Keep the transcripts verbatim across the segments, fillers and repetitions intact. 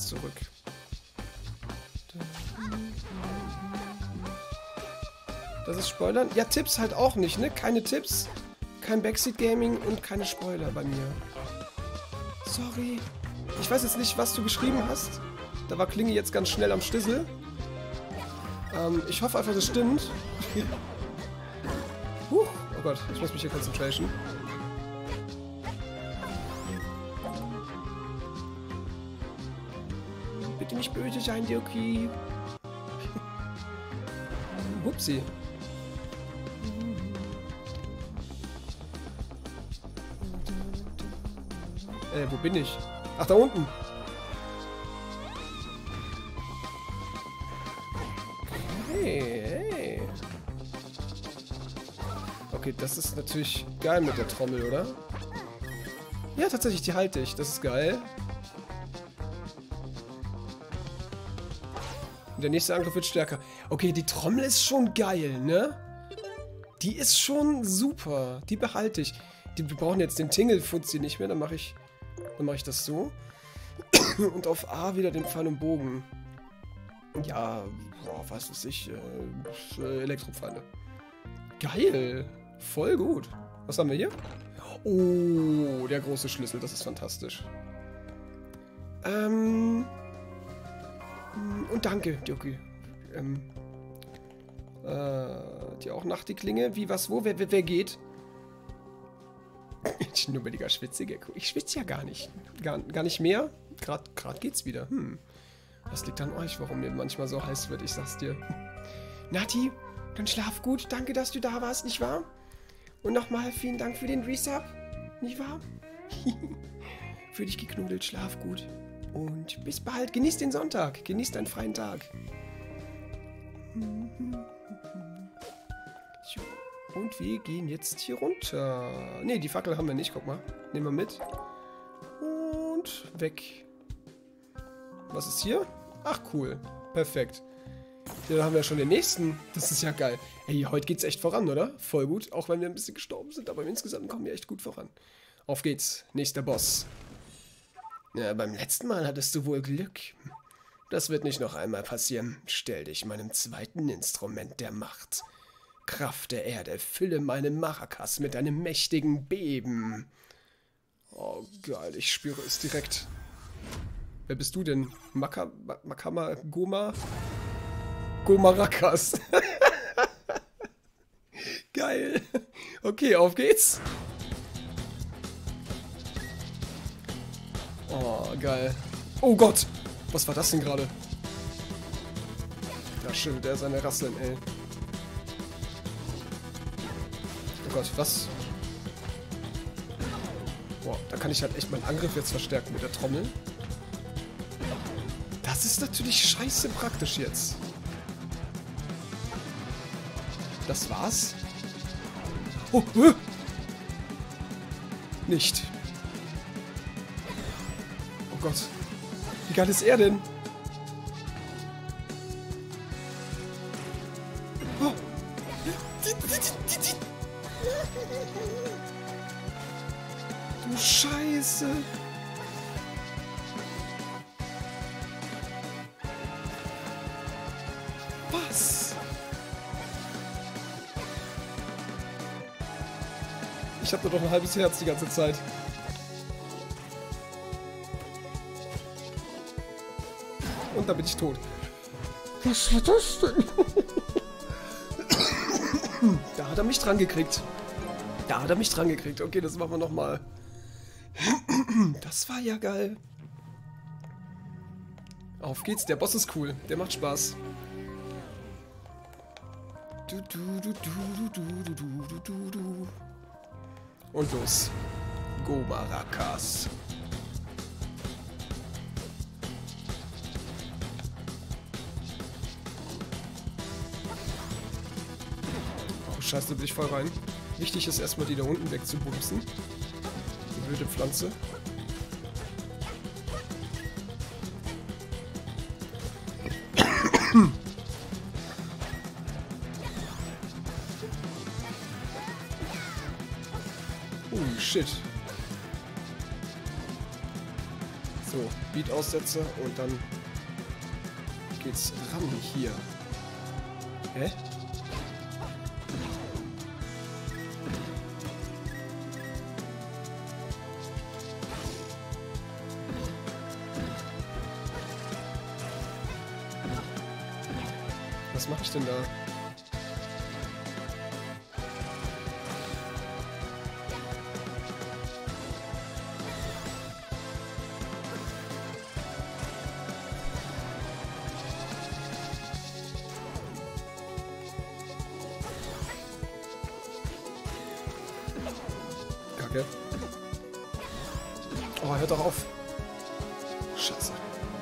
zurück. Das ist Spoilern. Ja, Tipps halt auch nicht, ne? Keine Tipps, kein Backseat Gaming und keine Spoiler bei mir. Sorry. Ich weiß jetzt nicht, was du geschrieben hast. Da war Klinge jetzt ganz schnell am Stissel. Ähm, ich hoffe einfach, das stimmt. Huch. Oh Gott, ich muss mich hier konzentrieren. Bitte nicht böse sein, Dirkie. Hupsi. Äh, wo bin ich? Ach, da unten. Hey, hey. Okay, das ist natürlich geil mit der Trommel, oder? Ja, tatsächlich, die halte ich. Das ist geil. Und der nächste Angriff wird stärker. Okay, die Trommel ist schon geil, ne? Die ist schon super. Die behalte ich. Die, wir brauchen jetzt den Tingle-Fuzzi nicht mehr. Dann mache ich, dann mache ich das so. Und auf A wieder den Pfeil und Bogen. Ja, boah, was weiß ich. Äh, Elektropfeile. Geil. Voll gut. Was haben wir hier? Oh, der große Schlüssel. Das ist fantastisch. Ähm... Und danke, Dirkie. Ähm, äh, die auch nach die Klinge. Wie, was, wo? Wer, wer, wer geht? Schnubbeliger Schwitziger. Ich schwitze ja gar nicht. Gar, gar nicht mehr. Gerade grad geht's wieder. Hm. Das liegt an euch, warum mir manchmal so heiß wird. Ich sag's dir. Nati, dann schlaf gut. Danke, dass du da warst, nicht wahr? Und nochmal vielen Dank für den Resub. Nicht wahr? Für dich geknudelt. Schlaf gut. Und bis bald. Genießt den Sonntag. Genießt einen freien Tag. Und wir gehen jetzt hier runter. Ne, die Fackel haben wir nicht. Guck mal. Nehmen wir mit. Und weg. Was ist hier? Ach, cool. Perfekt. Ja, dann haben wir schon den nächsten. Das ist ja geil. Ey, heute geht's echt voran, oder? Voll gut. Auch wenn wir ein bisschen gestorben sind. Aber insgesamt kommen wir echt gut voran. Auf geht's. Nächster Boss. Ja, beim letzten Mal hattest du wohl Glück. Das wird nicht noch einmal passieren. Stell dich meinem zweiten Instrument der Macht. Kraft der Erde, fülle meinen Maracas mit einem mächtigen Beben. Oh, geil, ich spüre es direkt. Wer bist du denn? Maka, Makama, Goma? Gomarakas. Geil. Okay, auf geht's. Oh, geil. Oh Gott! Was war das denn gerade? Da schüttelt er seine Rasseln, ey. Oh Gott, was? Boah, da kann ich halt echt meinen Angriff jetzt verstärken mit der Trommel. Das ist natürlich scheiße praktisch jetzt. Das war's? Oh, äh. Nicht. Oh Gott. Wie geil ist er denn? Oh. Du Scheiße. Was? Ich hab nur noch ein halbes Herz die ganze Zeit. Und da bin ich tot. Was war das denn? Da hat er mich dran gekriegt. Da hat er mich dran gekriegt. Okay, das machen wir nochmal. Das war ja geil. Auf geht's. Der Boss ist cool. Der macht Spaß. Du, du, du, du, du, du, du, du, du. Und los. Gomarakas. Scheiße, da bin ich voll rein. Wichtig ist erstmal die da unten wegzubumsen. Die wilde Pflanze. Oh shit. So, So, Beat-Aussetzer und dann geht's ran hier. Hä? Was mache ich denn da? Kacke. Oh, hört doch auf. Scheiße.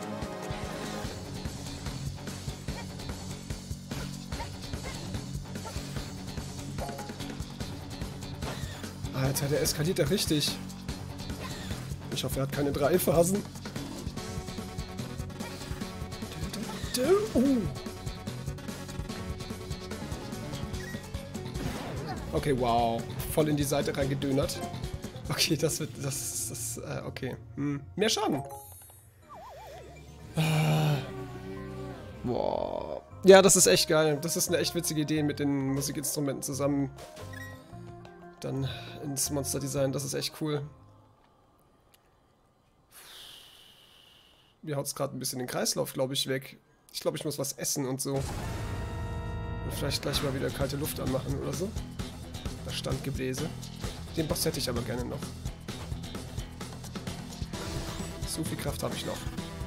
Alter, der eskaliert ja richtig. Ich hoffe, er hat keine drei Phasen. Uh. Okay, wow. Voll in die Seite reingedönert. Okay, das wird... Das... das äh, okay. Hm. Mehr Schaden. Ah. Boah. Ja, das ist echt geil. Das ist eine echt witzige Idee mit den Musikinstrumenten zusammen. Dann ins Monster-Design. Das ist echt cool. Mir haut es gerade ein bisschen den Kreislauf, glaube ich, weg. Ich glaube, ich muss was essen und so. Und vielleicht gleich mal wieder kalte Luft anmachen oder so. Das Standgebläse. Den Boss hätte ich aber gerne noch. So viel Kraft habe ich noch.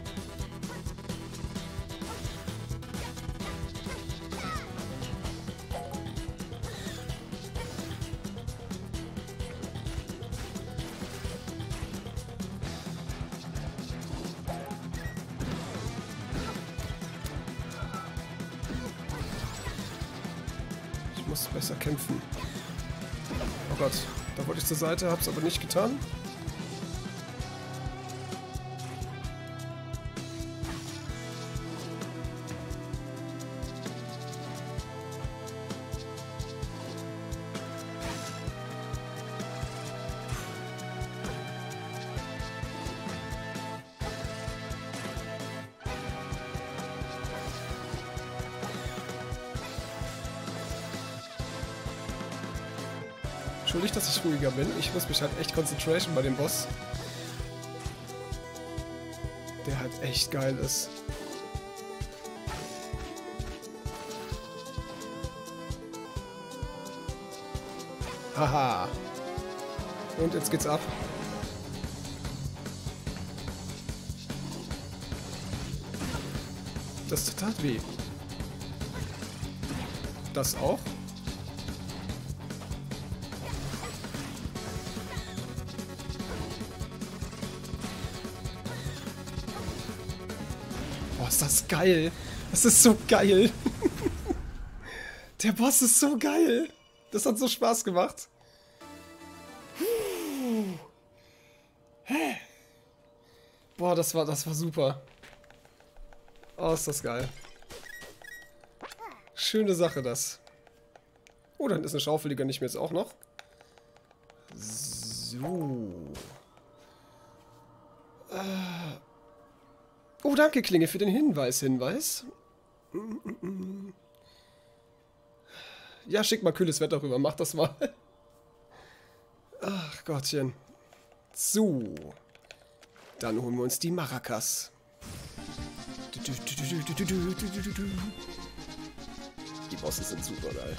Ich muss besser kämpfen. Oh Gott, da wollte ich zur Seite, hab's aber nicht getan. Entschuldigt, dass ich ruhiger bin. Ich muss mich halt echt konzentrieren bei dem Boss. Der halt echt geil ist. Haha. Und jetzt geht's ab. Das tat weh. Das auch? Boah, ist das geil. Das ist so geil. Der Boss ist so geil. Das hat so Spaß gemacht. Boah, das war, das war super. Oh, ist das geil. Schöne Sache, das. Oh, dann ist eine Schaufel, die gönne ich mir jetzt auch noch. So. Äh. Oh, danke, Klinge, für den Hinweis. Hinweis. Ja, schick mal kühles Wetter rüber. Mach das mal. Ach, Gottchen. So. Dann holen wir uns die Maracas. Die Bosse sind super geil.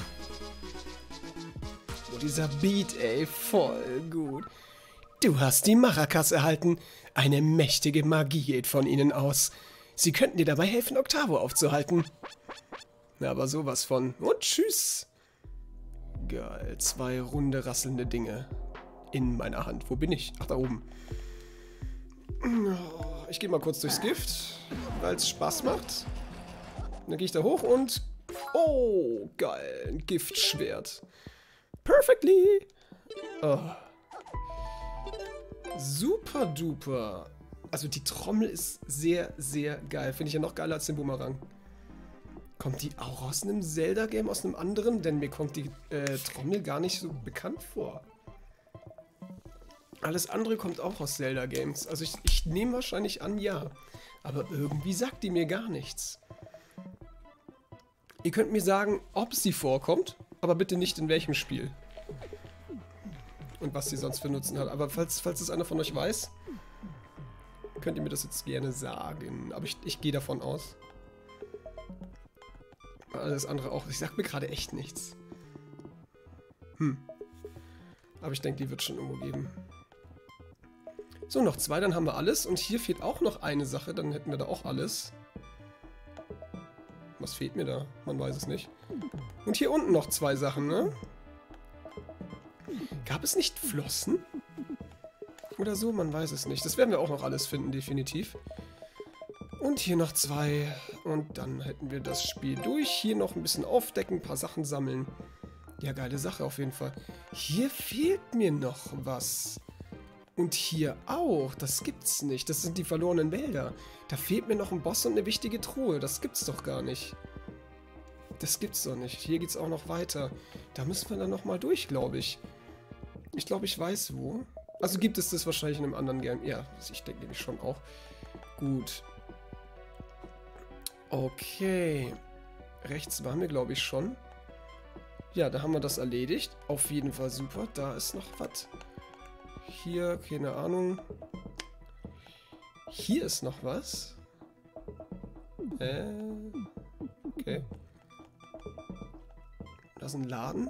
Oh, dieser Beat, ey. Voll gut. Du hast die Maracas erhalten. Eine mächtige Magie geht von ihnen aus. Sie könnten dir dabei helfen, Octavo aufzuhalten. Aber sowas von. Und tschüss. Geil. Zwei runde, rasselnde Dinge. In meiner Hand. Wo bin ich? Ach, da oben. Ich gehe mal kurz durchs Gift, weil es Spaß macht. Dann gehe ich da hoch und... Oh, geil. Ein Giftschwert. Perfectly. Oh. Super duper. Also die Trommel ist sehr, sehr geil. Finde ich ja noch geiler als den Boomerang. Kommt die auch aus einem Zelda-Game, aus einem anderen? Denn mir kommt die äh, Trommel gar nicht so bekannt vor. Alles andere kommt auch aus Zelda-Games. Also ich, ich nehme wahrscheinlich an, ja. Aber irgendwie sagt die mir gar nichts. Ihr könnt mir sagen, ob sie vorkommt, aber bitte nicht in welchem Spiel. Und was sie sonst für Nutzen hat. Aber falls, falls es einer von euch weiß, könnt ihr mir das jetzt gerne sagen. Aber ich, ich gehe davon aus. Alles andere auch. Ich sag mir gerade echt nichts. Hm. Aber ich denke, die wird schon irgendwo geben. So, noch zwei, dann haben wir alles. Und hier fehlt auch noch eine Sache, dann hätten wir da auch alles. Was fehlt mir da? Man weiß es nicht. Und hier unten noch zwei Sachen, ne? Gab es nicht Flossen? Oder so? Man weiß es nicht. Das werden wir auch noch alles finden, definitiv. Und hier noch zwei. Und dann hätten wir das Spiel durch. Hier noch ein bisschen aufdecken, ein paar Sachen sammeln. Ja, geile Sache auf jeden Fall. Hier fehlt mir noch was. Und hier auch. Das gibt's nicht. Das sind die verlorenen Wälder. Da fehlt mir noch ein Boss und eine wichtige Truhe. Das gibt's doch gar nicht. Das gibt's doch nicht. Hier geht's auch noch weiter. Da müssen wir dann nochmal durch, glaube ich. Ich glaube, ich weiß wo. Also gibt es das wahrscheinlich in einem anderen Game. Ja, ich denke nämlich schon auch. Gut. Okay. Rechts waren wir, glaube ich, schon. Ja, da haben wir das erledigt. Auf jeden Fall super. Da ist noch was. Hier, keine Ahnung. Hier ist noch was. Äh. Okay. Da ist ein Laden.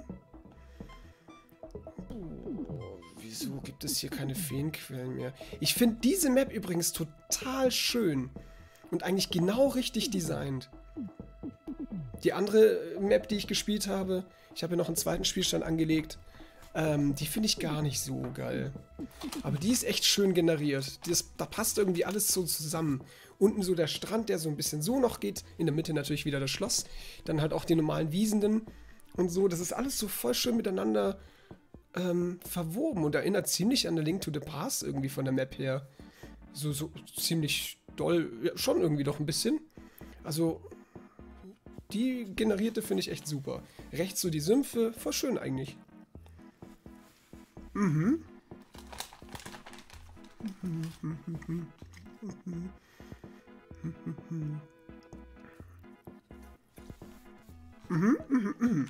Oh, wieso gibt es hier keine Feenquellen mehr? Ich finde diese Map übrigens total schön. Und eigentlich genau richtig designt. Die andere Map, die ich gespielt habe, ich habe ja noch einen zweiten Spielstand angelegt, ähm, die finde ich gar nicht so geil. Aber die ist echt schön generiert. Das, da passt irgendwie alles so zusammen. Unten so der Strand, der so ein bisschen so noch geht. In der Mitte natürlich wieder das Schloss. Dann halt auch die normalen Wiesenden und so. Das ist alles so voll schön miteinander ähm, verwoben und erinnert ziemlich an The Link to the Past irgendwie von der Map her. So, so ziemlich doll, ja, schon irgendwie doch ein bisschen. Also, die generierte finde ich echt super. Rechts so die Sümpfe, voll schön eigentlich. Mhm. Mhm, mhm, mhm, mhm. Mhm, mhm, mhm.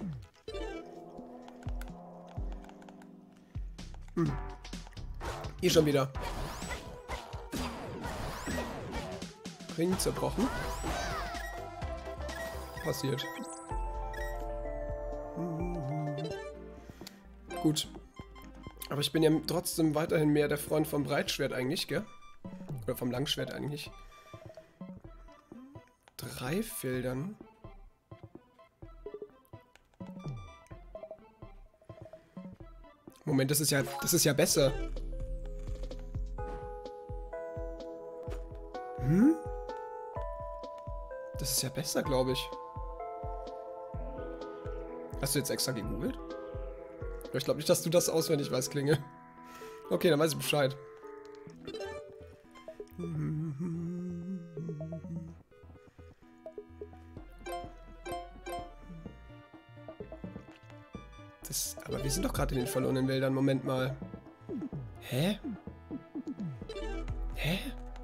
Mhm. Hier schon wieder. Ring zerbrochen. Passiert. Mhm. Gut. Aber ich bin ja trotzdem weiterhin mehr der Freund vom Breitschwert eigentlich, gell? Oder vom Langschwert eigentlich. Drei Feldern. Moment, das ist ja, das ist ja besser. Hm? Das ist ja besser, glaube ich. Hast du jetzt extra gegoogelt? Ich glaube nicht, dass du das auswendig weißt, Klinge. Okay, dann weiß ich Bescheid. Das, aber wir sind doch gerade in den verlorenen Wäldern. Moment mal. Hä? Hä?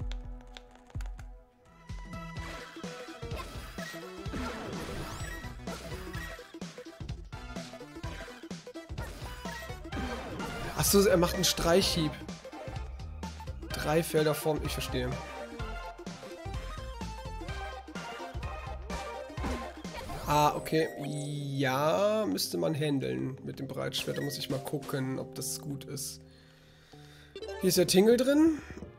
Achso, er macht einen Streichhieb. Drei Felder vorm... Ich verstehe. Ah, okay. Ja, müsste man handeln mit dem Breitschwert. Da muss ich mal gucken, ob das gut ist. Hier ist der Tingle drin.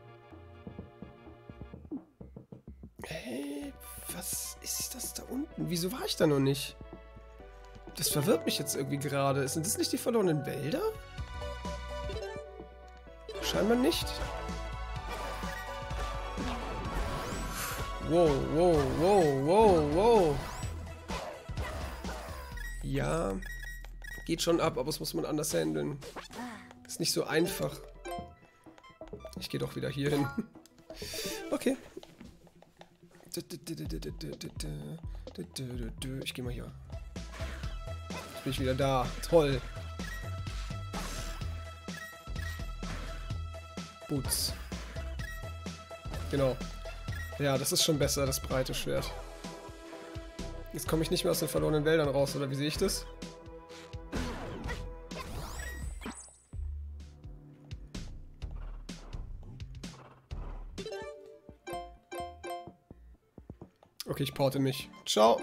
Hey, was ist das da unten? Wieso war ich da noch nicht? Das verwirrt mich jetzt irgendwie gerade. Sind das nicht die verlorenen Wälder? Scheinbar nicht. Wow, wow, wow, wow, wow. Ja, geht schon ab, aber das muss man anders handeln. Ist nicht so einfach. Ich gehe doch wieder hier hin. Okay. Ich gehe mal hier. Jetzt bin ich wieder da. Toll. Putz. Genau. Ja, das ist schon besser, das breite Schwert. Jetzt komme ich nicht mehr aus den verlorenen Wäldern raus, oder wie sehe ich das? Okay, ich porte mich. Ciao.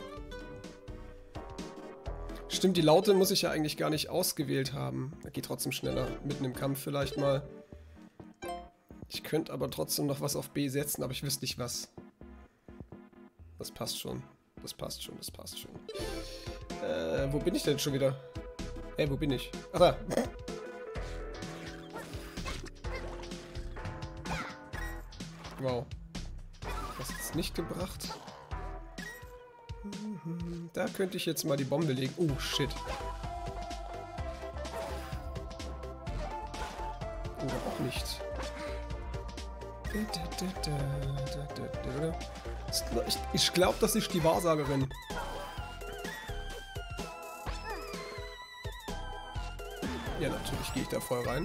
Stimmt, die Laute muss ich ja eigentlich gar nicht ausgewählt haben. Das geht trotzdem schneller. Mitten im Kampf vielleicht mal. Ich könnte aber trotzdem noch was auf B setzen, aber ich wüsste nicht was. Das passt schon. Das passt schon, das passt schon. Äh, wo bin ich denn schon wieder? Ey, wo bin ich? Ach da. Wow. Das hat es nicht gebracht. Da könnte ich jetzt mal die Bombe legen. Oh, shit. Oder auch nicht. Ich, ich glaube, das ist die Wahrsagerin. Ja, natürlich gehe ich da voll rein.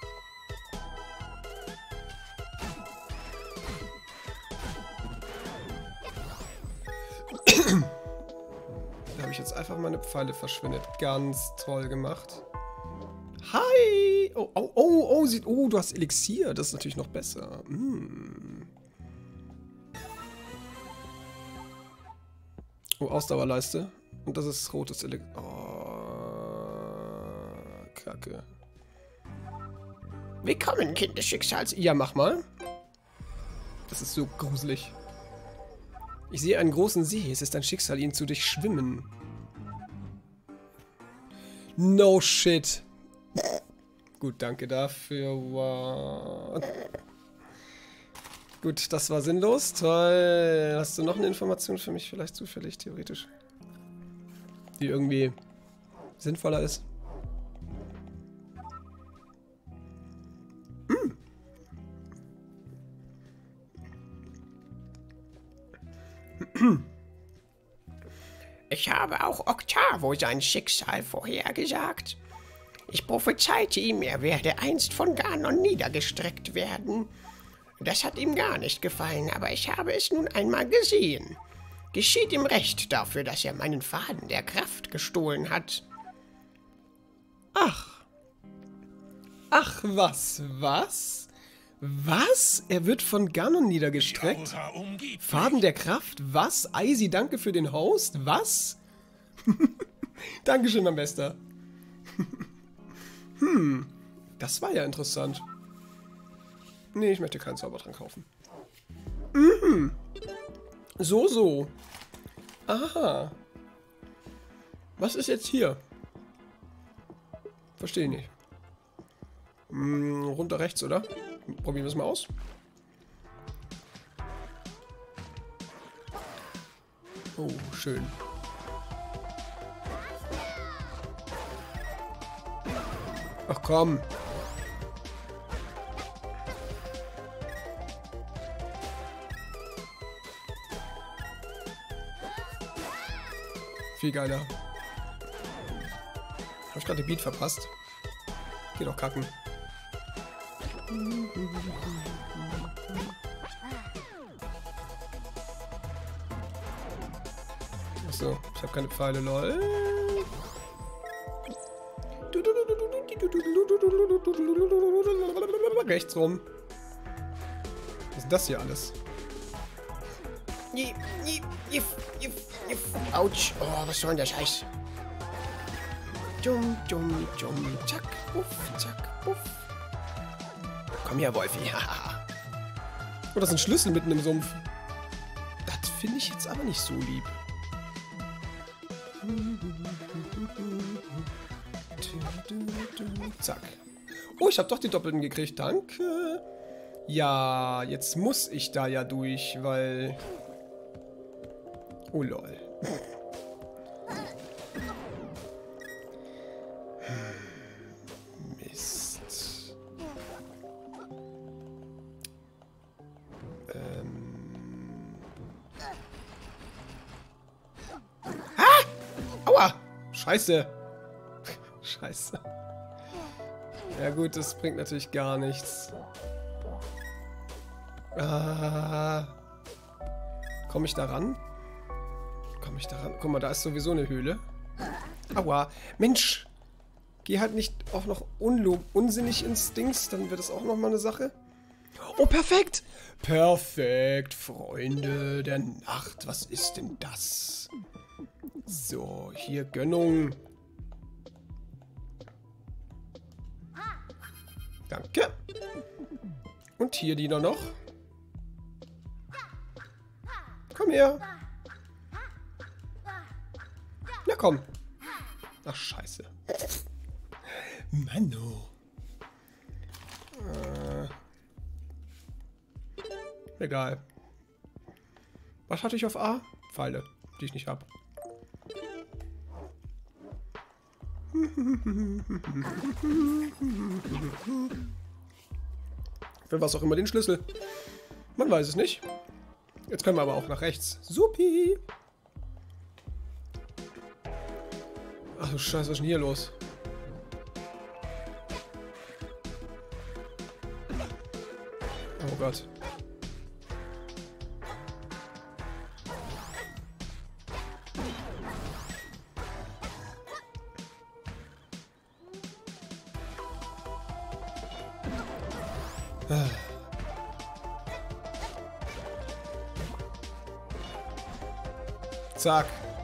Da habe ich jetzt einfach meine Pfeile verschwendet. Ganz toll gemacht. Hi! Oh, oh, oh, oh, sieht, oh, du hast Elixier. Das ist natürlich noch besser. Hm. Oh, Ausdauerleiste. Und das ist rotes Elixier. Oh, Kacke. Willkommen, Kind des Schicksals. Ja, mach mal. Das ist so gruselig. Ich sehe einen großen See. Es ist ein Schicksal, ihn zu durchschwimmen. No shit. Gut, danke dafür. Wow. Gut, das war sinnlos. Toll. Hast du noch eine Information für mich vielleicht zufällig, theoretisch? Die irgendwie sinnvoller ist? Hm. Ich habe auch Octavo sein Schicksal vorhergesagt. Ich prophezeite ihm, er werde einst von Ganon niedergestreckt werden. Das hat ihm gar nicht gefallen, aber ich habe es nun einmal gesehen. Geschieht ihm recht dafür, dass er meinen Faden der Kraft gestohlen hat. Ach. Ach, was, was? Was? Er wird von Ganon niedergestreckt? Faden der Kraft? Was? Eisi, danke für den Host? Was? Dankeschön, mein Bester. Hm, das war ja interessant. Nee, ich möchte keinen Zaubertrank kaufen. Mhm. So, so. Aha. Was ist jetzt hier? Verstehe nicht. Hm, runter rechts, oder? Probieren wir es mal aus. Oh, schön. Ach komm. Viel geiler. Hab ich gerade den Beat verpasst? Geht doch kacken. Achso, ich habe keine Pfeile, lol. Rechts rum. Was ist denn das hier alles? Autsch. Oh, was soll denn der Scheiß? Jum, jum, jum. Zack, puff, zack, puff. Komm her, Wolfi. Oh, das ist ein Schlüssel mitten im Sumpf. Das finde ich jetzt aber nicht so lieb. Zack. Oh, ich habe doch die Doppelten gekriegt. Danke. Ja, jetzt muss ich da ja durch, weil... Oh, lol. Mist. Ähm... Ah! Aua! Scheiße. Scheiße. Ja gut, das bringt natürlich gar nichts. Ah. Komme ich da ran? Komme ich da ran? Guck mal, da ist sowieso eine Höhle. Aua. Mensch. Geh halt nicht auch noch unlob unsinnig ins Dings. Dann wird das auch nochmal eine Sache. Oh, perfekt. Perfekt, Freunde der Nacht. Was ist denn das? So, hier Gönnung. Danke. Und hier die noch. Komm her. Na komm. Ach, scheiße. Mano. Äh. Egal. Was hatte ich auf A? Pfeile, die ich nicht habe. Für was auch immer den Schlüssel. Man weiß es nicht. Jetzt können wir aber auch nach rechts. Supi! Ach du Scheiße, was ist denn hier los? Oh Gott. Zack.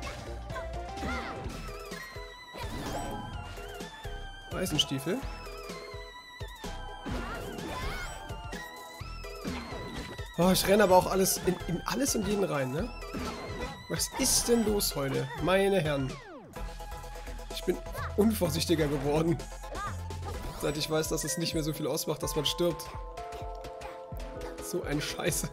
Eisenstiefel. Oh, ich renne aber auch alles in, in alles und jeden rein, ne? Was ist denn los heute? Meine Herren. Ich bin unvorsichtiger geworden. Seit ich weiß, dass es nicht mehr so viel ausmacht, dass man stirbt. So ein Scheiße.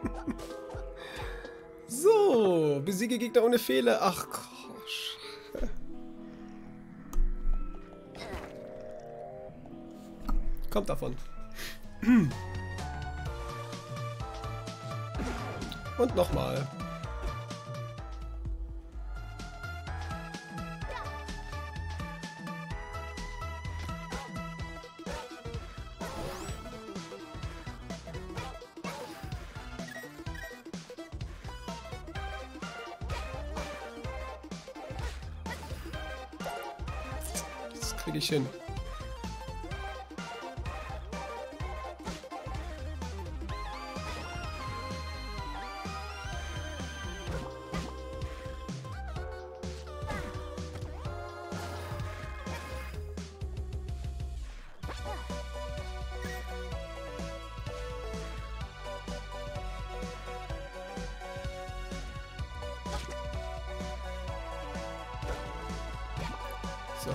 So, besiege Gegner ohne Fehler. Ach Gott. Kommt davon. Und nochmal. Das kriege ich hin. So.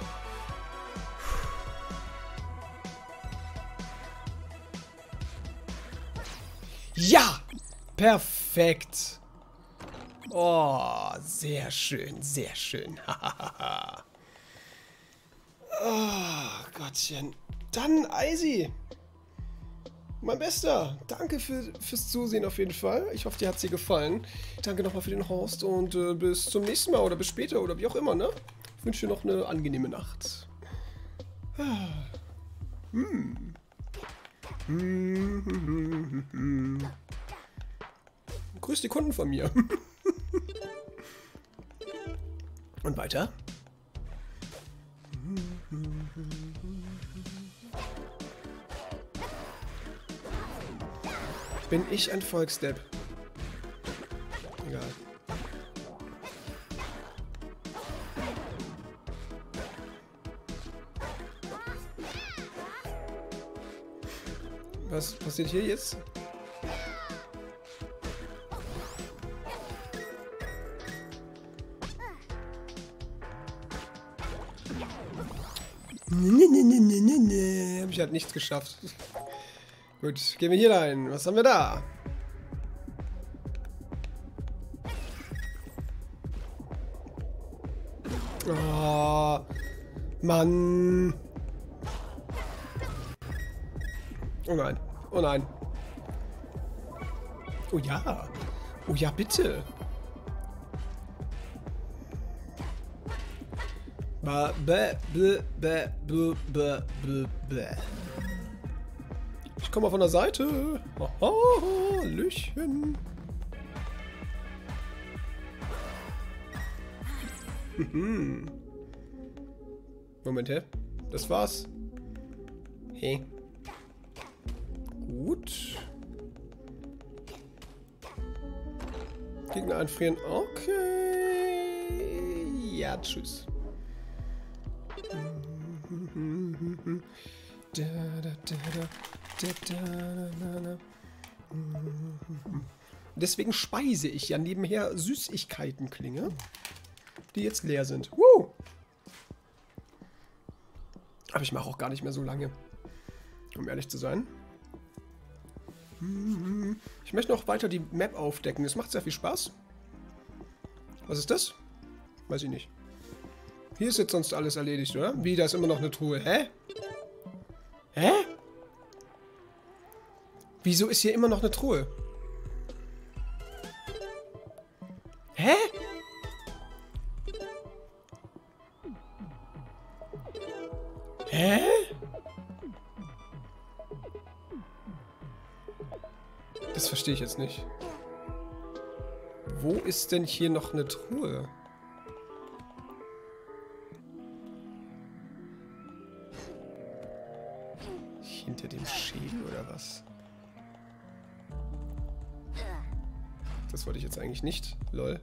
Ja! Perfekt! Oh, sehr schön, sehr schön. Oh, Gottchen. Dann, Eisi. Mein Bester. Danke für, fürs Zusehen auf jeden Fall. Ich hoffe, dir hat es dir gefallen. Danke nochmal für den Host und äh, bis zum nächsten Mal oder bis später oder wie auch immer, ne? Ich wünsche dir noch eine angenehme Nacht. Hm. Hm, hm, hm, hm. Grüß die Kunden von mir. Und weiter. Bin ich ein Volksdepp? Egal. Was passiert hier jetzt? Nee, nee, nee, nee, nee, nee. Hab ich halt nichts geschafft. Gut, gehen wir hier rein. Was haben wir da? Oh, Mann. Oh nein. Oh nein. Oh ja. Oh ja, bitte. Ba, bä, bä, bä, bä, bä, bä, bä. Ich komme mal von der Seite. Haha, Lüchen. Moment, hä? Das war's. Hey. Gut. Gegner einfrieren. Okay. Ja, tschüss. Deswegen speise ich ja nebenher Süßigkeitenklinge, die jetzt leer sind. Woo! Aber ich mache auch gar nicht mehr so lange, um ehrlich zu sein. Ich möchte noch weiter die Map aufdecken. Das macht sehr viel Spaß. Was ist das? Weiß ich nicht. Hier ist jetzt sonst alles erledigt, oder? Wie, da ist immer noch eine Truhe. Hä? Hä? Wieso ist hier immer noch eine Truhe? Hä? Hä? Das verstehe ich jetzt nicht. Wo ist denn hier noch eine Truhe? Hinter dem Schädel oder was? Das wollte ich jetzt eigentlich nicht. Lol.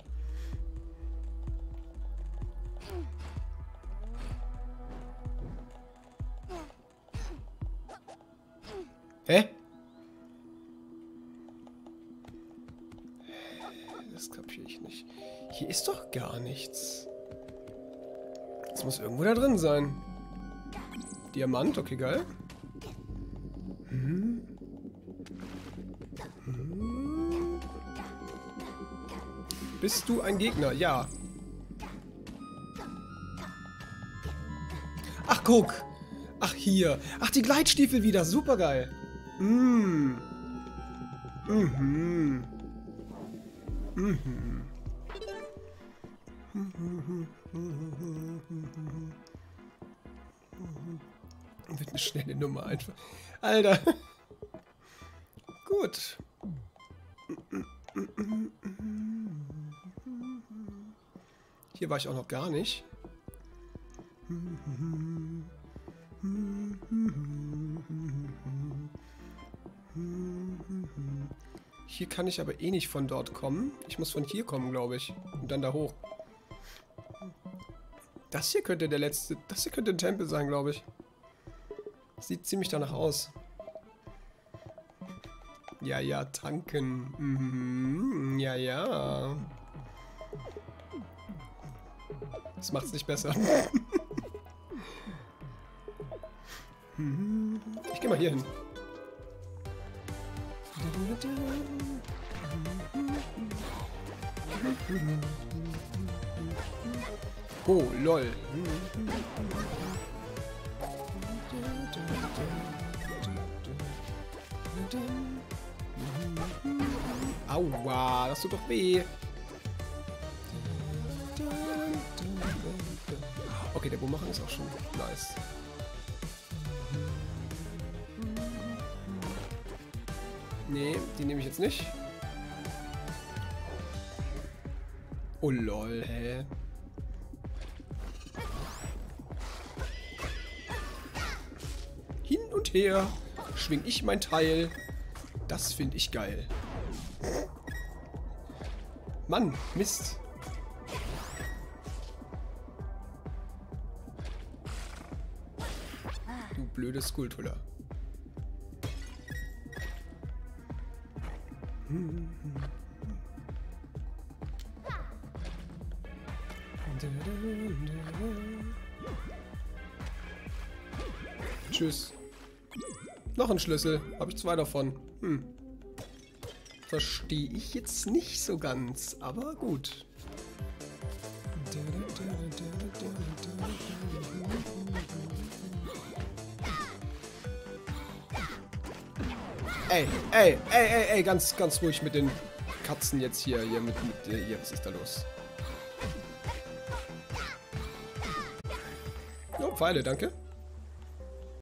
Hä? Das kapiere ich nicht. Hier ist doch gar nichts. Das muss irgendwo da drin sein. Diamant, okay, geil. Hm. Hm. Bist du ein Gegner? Ja. Ach, guck. Ach, hier. Ach, die Gleitstiefel wieder. Supergeil. Mm. Mhm. Mhm. Wird eine schnelle Nummer einfach. Alter. Gut. Hier war ich auch noch gar nicht. Hier kann ich aber eh nicht von dort kommen. Ich muss von hier kommen, glaube ich. Und dann da hoch. Das hier könnte der letzte... Das hier könnte ein Tempel sein, glaube ich. Sieht ziemlich danach aus. Ja, ja, tanken. Mhm, ja, ja. Das macht's nicht besser. Ich gehe mal hier hin. Oh, lol. Aua, das tut doch weh. Okay, der Bumerang ist auch schon nice. Nee, die nehme ich jetzt nicht. Oh lol, hä? Hin und her schwing ich mein Teil. Das finde ich geil. Mann, Mist. Du blöde Skulptuller. Tschüss. Noch ein Schlüssel. Habe ich zwei davon. Hm. Verstehe ich jetzt nicht so ganz, aber gut. Ey, ey, ey, ey, ey, ganz, ganz ruhig mit den Katzen jetzt hier, hier mit, mit hier, was ist da los? Oh, Pfeile, danke.